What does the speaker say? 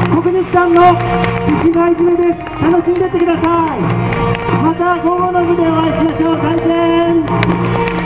国立さんの獅子舞詰めです。楽しんでってください。また午後の部でお会いしましょう。再見。